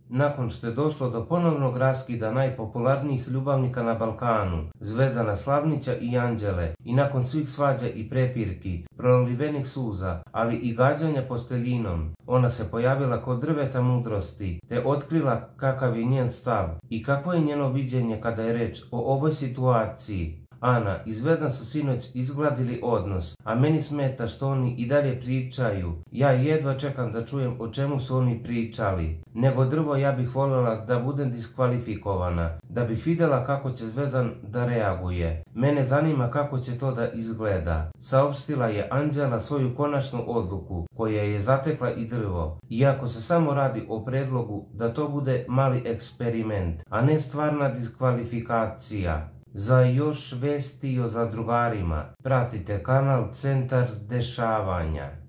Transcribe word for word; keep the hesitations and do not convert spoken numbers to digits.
nakon što je došlo do ponovnog raskida najpopularnijih ljubavnika na Balkanu, Zvezdana Slavnića i Anđele, i nakon svih svađa i prepirki, prolivenih suza, ali i gađanja posteljinom, ona se pojavila kod drveta mudrosti, te otkrila kakav je njen stav i kakvo je njeno viđenje kada je reč o ovoj situaciji. Ana i Zvezdan su sinoć izgladili odnos, a meni smeta što oni i dalje pričaju. Ja jedva čekam da čujem o čemu su oni pričali. Nego drvo ja bih voljela da budem diskvalifikovana, da bih vidjela kako će Zvezdan da reaguje. Mene zanima kako će to da izgleda. Saopštila je Anđela svoju konačnu odluku, koja je zatekla i drvo. Iako se samo radi o predlogu da to bude mali eksperiment, a ne stvarna diskvalifikacija. Za još vesti o zadrugarima pratite kanal Centar dešavanja.